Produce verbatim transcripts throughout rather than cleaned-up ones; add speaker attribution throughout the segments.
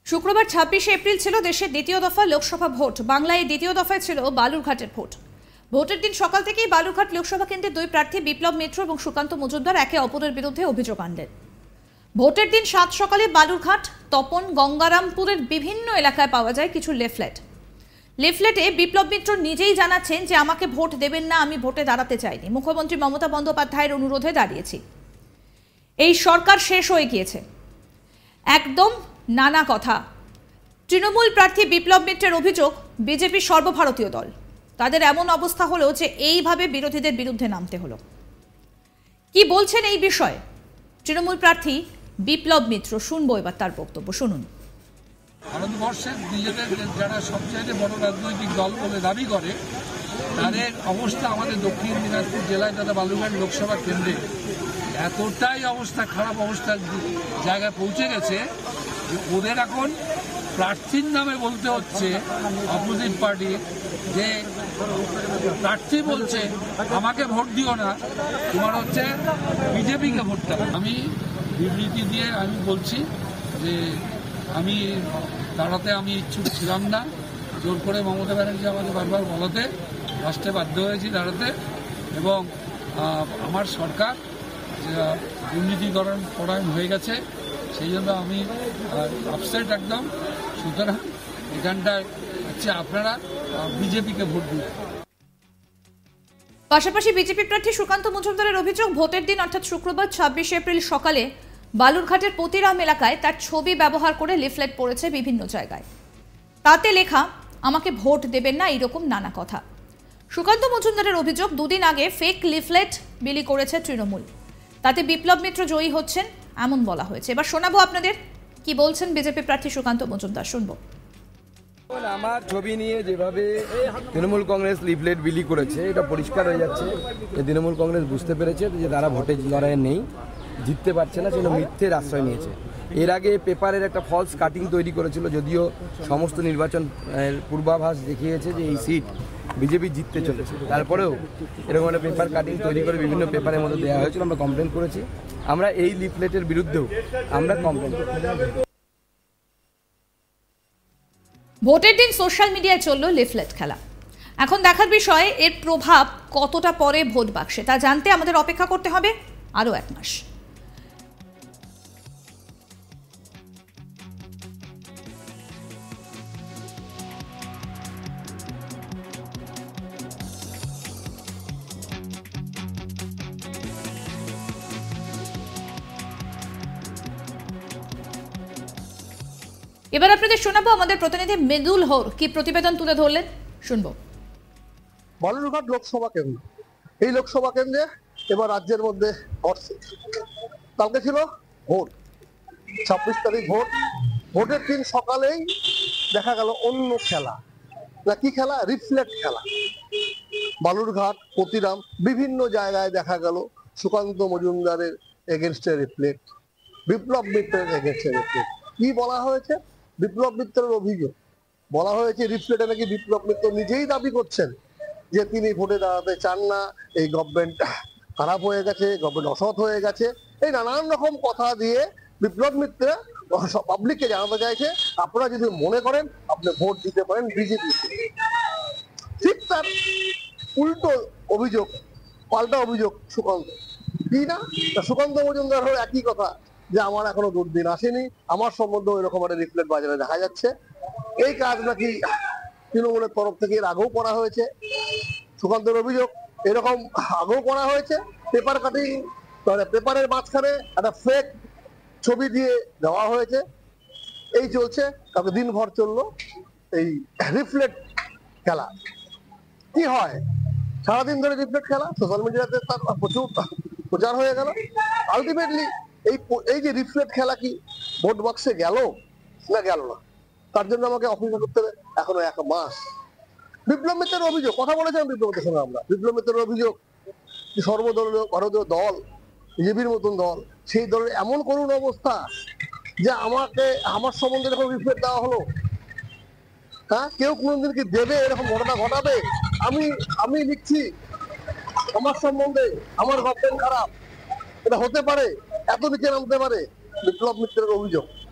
Speaker 1: শুক্রবার ছাব্বিশে এপ্রিল ছিল দেশের দ্বিতীয় দফা লোকসভা ভোট। বাংলায় দ্বিতীয় দফায় ছিল বালুরঘাটের ভোট। ভোটের দিন সকাল থেকেই বালুরঘাট লোকসভা কেন্দ্রের দুই প্রার্থী বিপ্লব মিত্র এবং সুকান্ত মজুমদার একে অপরের বিরুদ্ধে অভিযোগ আনলেন। ভোটের দিন সাত সকালে বালুরঘাট, তপন, গঙ্গারামপুরের বিভিন্ন এলাকায় পাওয়া যায় কিছু লিফলেট। লিফলেটে বিপ্লব মিত্র নিজেই জানাচ্ছেন যে আমাকে ভোট দেবেন না, আমি ভোটে দাঁড়াতে চাইনি, মুখ্যমন্ত্রী মমতা বন্দ্যোপাধ্যায়ের অনুরোধে দাঁড়িয়েছি, এই সরকার শেষ হয়ে গিয়েছে, একদম নানা কথা। তৃণমূল প্রার্থী বিপ্লব মিত্রের অভিযোগ, বিজেপি সর্বভারতীয় দল, তাদের এমন অবস্থা হলো যে এইভাবে বিরোধীদের বিরুদ্ধে নামতে হলো। কি বলছেন এই বিষয়ে তৃণমূল প্রার্থী বিপ্লব মিত্র, শুনবো এবার তার বক্তব্য, শুনুন।
Speaker 2: ভারতবর্ষের নিজেদের যারা সবচেয়ে বড় রাজনৈতিক দল বলে দাবি করে, তাদের অবস্থা আমাদের দক্ষিণ দিনাজপুর জেলায় তথা বালুরঘাট লোকসভা কেন্দ্রে এতটাই অবস্থা খারাপ অবস্থার জায়গায় পৌঁছে গেছে যে ওদের এখন প্রার্থীর নামে বলতে হচ্ছে অপোজিট পার্টি, যে প্রার্থী বলছে আমাকে ভোট দিও না, তোমার হচ্ছে বিজেপিকে ভোট দাও। আমি বিবৃতি দিয়ে আমি বলছি যে আমি দাঁড়াতে আমি ইচ্ছুক ছিলাম না, জোর করে মমতা ব্যানার্জি আমাকে বারবার বলাতে রাষ্ট্রে বাধ্য হয়েছি দাঁড়াতে, এবং আমার সরকার দুর্নীতিকরণ পরায়ণ হয়ে গেছে, সেই জন্য আমি আপসেট একদম। সুতরাং এখানটায় হচ্ছে আপনারা বিজেপিকে ভোট দিন।
Speaker 1: পাশাপাশি বিজেপি প্রার্থী সুকান্ত মজুমদারের অভিযোগ, ভোটের দিন অর্থাৎ শুক্রবার ছাব্বিশে এপ্রিল সকালে বালুরঘাটের পতিরাম এলাকায় তার ছবি ব্যবহার করে লিফলেট পড়েছে বিভিন্ন জায়গায়, তাতে লেখা আমাকে ভোট দেবেন না, এইরকম নানা কথা। সুকান্ত মজুমদারের অভিযোগ, দুদিন আগে ফেক লিফলেট বিলি করেছে তৃণমূল, তাতে বিপ্লব মিত্র জয়ী হচ্ছেন এমন বলা হয়েছে। এবার শোনাবো আপনাদের কি বলছেন বিজেপি প্রার্থী সুকান্ত মজুমদার, শুনবো।
Speaker 3: আমার ছবি নিয়ে যেভাবে তৃণমূল কংগ্রেস লিফলেট বিলি করেছে, এটা পরিষ্কার হয়ে যাচ্ছে যে তৃণমূল কংগ্রেস বুঝতে পেরেছে যে তারা ভোটে লড়াইয়ে নেই, জিততে পারছে না, সেজন্য মিথ্যের আশ্রয় নিয়েছে। এর আগে পেপারের একটা ফলস কাটিং তৈরি করেছিল, যদিও সমস্ত নির্বাচন পূর্বাভাস দেখিয়েছে যে এই সিট বিজেপি জিততে চলেছে, তারপরেও এরকম একটা পেপার কাটিং তৈরি করে বিভিন্ন পেপারের মধ্যে দেওয়া হয়েছিল। আমরা কমপ্লেন করেছি, আমরা এই লিফলেটের বিরুদ্ধেও আমরা কমপ্লেন করি।
Speaker 1: ভোটের দিন সোশ্যাল মিডিয়ায় চলল লিফলেট খেলা। এখন দেখার বিষয় এর প্রভাব কতটা পড়ে ভোট বাক্সে, তা জানতে আমাদের অপেক্ষা করতে হবে আরো এক মাস। এবার আপনাদের শোনাবো আমাদের প্রতিনিধি মৃদুল হর কি প্রতিবেদন তুলে ধরলেন, শুনবো।
Speaker 4: বালুরঘাট লোকসভা কেন্দ্র, এই লোকসভা কেন্দ্রে এবার রাজ্যের মধ্যে ঘটছে। কালকে ছিল ভোট, ছাব্বিশ তারিখ ভোট। ভোটের দিন সকালেই দেখা গেল অন্য খেলা, না কি খেলা, রিফ্লেক্ট খেলা। বালুরঘাট, পতিরাম বিভিন্ন জায়গায় দেখা গেল সুকান্ত মজুমদারের এগেনস্টে রিফ্লেক্ট, বিপ্লব মিত্রের এগেনস্টে রিফ্লেক্ট। কি বলা হয়েছে? বিপ্লব মিত্রের অভিযোগ বলা হয়েছে রিফ্লেক্টে নাকি বিপ্লব মিত্র নিজেই দাবি করছেন যে তিনি ভোটে দাঁড়াতে চান না, এই গভর্নমেন্ট খারাপ হয়ে গেছে, গভর্নমেন্ট অসৎ হয়ে গেছে, এই নানান রকম কথা দিয়ে বিপ্লব মিত্র পাবলিককে জানাতে চাইছে আপনারা যদি মনে করেন আপনি ভোট দিতে পারেন বিজেপি। ঠিক তার উল্টো অভিযোগ, পাল্টা অভিযোগ সুকান্ত, কি না সুকান্ত মজুমদার হলো একই কথা, যে আমার এখনো দুর্দিন আসেনি, আমার সম্বন্ধে এরকম একটা রিফ্লেক্ট বাজারে দেখা যাচ্ছে। এই কাজ নাকি তৃণমূলের তরফ থেকে এর আগেও করা হয়েছে। সুকান্তের অভিযোগ এরকম আগেও করা হয়েছে, পেপার কাটিং, পেপারের মাঝখানে একটা ফেক ছবি দিয়ে দেওয়া হয়েছে। এই চলছে, কালকে দিনভর চললো এই রিফ্লেক্ট খেলা। কি হয়, সারাদিন ধরে রিফ্লেক্ট খেলা, সোশ্যাল মিডিয়াতে তার প্রচুর প্রচার হয়ে গেল। আলটিমেটলি এই এই যে রিফ্লেক্ট খেলা কি ভোট বক্সে গেল না গেল না, তার জন্য আমাকে অপেক্ষা করতে হবে এখনো এক মাস। বিপ্লব মিত্রের অভিযোগ, কথা বলেছেন বিপ্লব মিত্রের সঙ্গে আমরা, বিপ্লব মিত্রের অভিযোগ সর্বদলীয় ভারতীয় দল, বিজেপির মতন দল, সেই দলের এমন করুণ অবস্থা যে আমাকে আমার সম্বন্ধে এরকম রিফ্লেক্ট দেওয়া হলো। হ্যাঁ, কেউ কোনোদিন কি দেবে এরকম ঘটনা ঘটাবে? আমি আমি লিখছি আমার সম্বন্ধে, আমার গভর্নমেন্ট খারাপ, এটা হতে পারে, এত নিচে নামতে পারে? বিপ্লব মিত্রের অভিযোগ।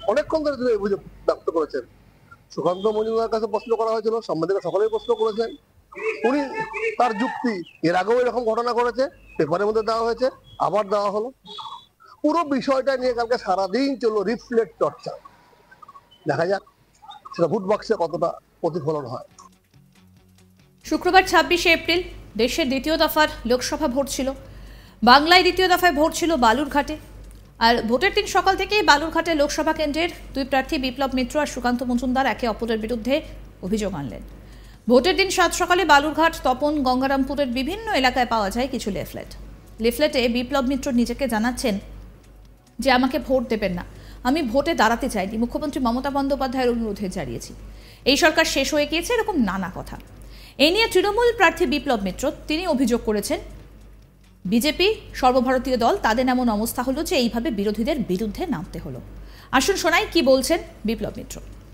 Speaker 4: অনেকক্ষণ ধরে তিনি অভিযোগ ব্যক্ত করেছেন। সুকান্ত মজুমদার কাছে প্রশ্ন করা হয়েছিল, সাংবাদিকরা সকলেই প্রশ্ন করেছেন। উনি তার যুক্তি, এর আগেও এরকম ঘটনা ঘটেছে, পেপারের মধ্যে দেওয়া হয়েছে, আবার দেওয়া হলো। পুরো বিষয়টা নিয়ে কালকে সারাদিন চললো রিফ্লেক্ট চর্চা। দেখা যাক সেটা ভোট বাক্সে কতটা প্রতিফলন হয়।
Speaker 1: শুক্রবার ছাব্বিশে এপ্রিল দেশের দ্বিতীয় দফার লোকসভা ভোট ছিল। বাংলায় দ্বিতীয় দফায় ভোট ছিল বালুরঘাটে। আর ভোটের দিন সকাল থেকেই বালুরঘাটে লোকসভা কেন্দ্রের দুই প্রার্থী বিপ্লব মিত্র আর সুকান্ত মজুমদার একে অপরের বিরুদ্ধে অভিযোগ আনলেন। ভোটের দিন সাত সকালে বালুরঘাট, তপন, গঙ্গারামপুরের বিভিন্ন এলাকায় পাওয়া যায় কিছু লিফলেট। লিফলেটে বিপ্লব মিত্র নিজেকে জানাচ্ছেন যে আমাকে ভোট দেবেন না, আমি ভোটে দাঁড়াতে চাইনি, মুখ্যমন্ত্রী মমতা বন্দ্যোপাধ্যায়ের অনুরোধে দাঁড়িয়েছি, এই সরকার শেষ হয়ে গিয়েছে, এরকম নানা কথা। এই নিয়ে তৃণমূল প্রার্থী বিপ্লব মিত্র তিনি অভিযোগ করেছেন বিজেপি সর্বভারতীয় দল, তাদের এমন অবস্থা হলো যে এইভাবে বিরোধীদের বিরুদ্ধে নামতে হলো। আসুন শোনাই কি বলছেন বিপ্লব মিত্র।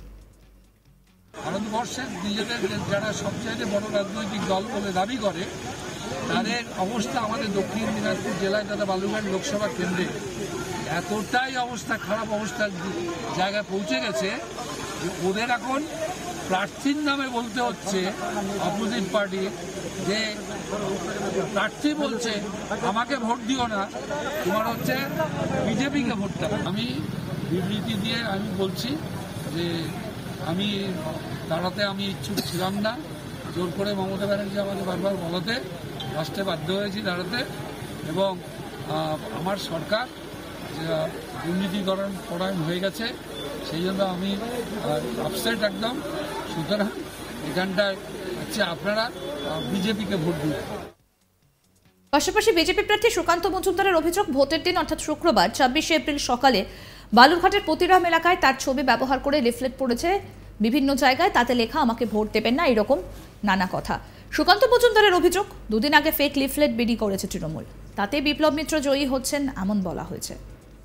Speaker 2: ভারতবর্ষের নিজেদের যারা সবচেয়ে বড় রাজনৈতিক দল বলে দাবি করে, তাদের অবস্থা আমাদের দক্ষিণ দিনাজপুর জেলায় তথা বালুরঘাট লোকসভা কেন্দ্রে এতটাই অবস্থা খারাপ অবস্থার জায়গায় পৌঁছে গেছে যে ওদের এখন প্রার্থীর নামে বলতে হচ্ছে অপোজিট পার্টি, যে প্রার্থী বলছে আমাকে ভোট দিও না, তোমার হচ্ছে বিজেপিকে ভোট দাও। আমি বিবৃতি দিয়ে আমি বলছি যে আমি দাঁড়াতে আমি ইচ্ছুক ছিলাম না, জোর করে মমতা ব্যানার্জি আমাকে বারবার বলাতে লাস্টে বাধ্য হয়েছি দাঁড়াতে, এবং আমার সরকার দুর্নীতিকরণ পরায়ণ হয়ে গেছে, সেই জন্য আমি আপসেট একদম। সুতরাং এখানটায় হচ্ছে আপনারা বিজেপিকে ভোট দিন।
Speaker 1: পাশাপাশি বিজেপি প্রার্থী সুকান্ত মজুমদারের অভিযোগ, ভোটের দিন অর্থাৎ শুক্রবার ছাব্বিশে এপ্রিল সকালে বালুরঘাটের প্রতিরাম এলাকায় তার ছবি ব্যবহার করে লিফলেট পড়েছে বিভিন্ন জায়গায়, তাতে লেখা আমাকে ভোট দেবেন না, এরকম নানা কথা। সুকান্ত মজুমদারের অভিযোগ, দুদিন আগে ফেক লিফলেট বিলি করেছে তৃণমূল, তাতে বিপ্লব মিত্র জয়ী হচ্ছেন এমন বলা হয়েছে।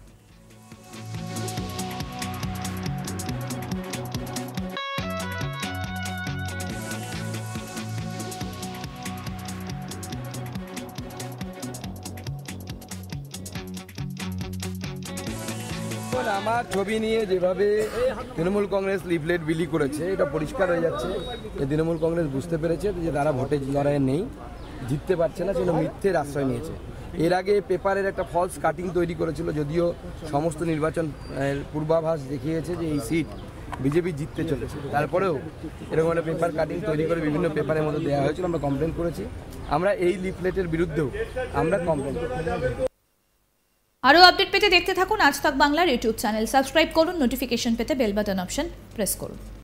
Speaker 3: আমার ছবি নিয়ে যেভাবে তৃণমূল কংগ্রেস লিফলেট বিলি করেছে, এটা পরিষ্কার হয়ে যাচ্ছে যে তৃণমূল কংগ্রেস বুঝতে পেরেছে যে তারা ভোটে লড়াইয়ে নেই, জিততে পারছে না, সেজন্য মিথ্যের আশ্রয় নিয়েছে। এর আগে পেপারের একটা ফলস কাটিং তৈরি করেছিল, যদিও সমস্ত নির্বাচন পূর্বাভাস দেখিয়েছে যে এই সিট বিজেপি জিততে চলেছে, তারপরেও এরকম একটা পেপার কাটিং তৈরি করে বিভিন্ন পেপারের মধ্যে দেওয়া হয়েছিল। আমরা কমপ্লেন করেছি, আমরা এই লিফলেটের বিরুদ্ধেও আমরা কমপ্লেন করেছি।
Speaker 1: আরও আপডেট পেতে দেখতে থাকুন আজ তাক বাংলার ইউটিউব চ্যানেল, সাবস্ক্রাইব করুন, নোটিফিকেশন পেতে বেল বাটন অপশন প্রেস করুন।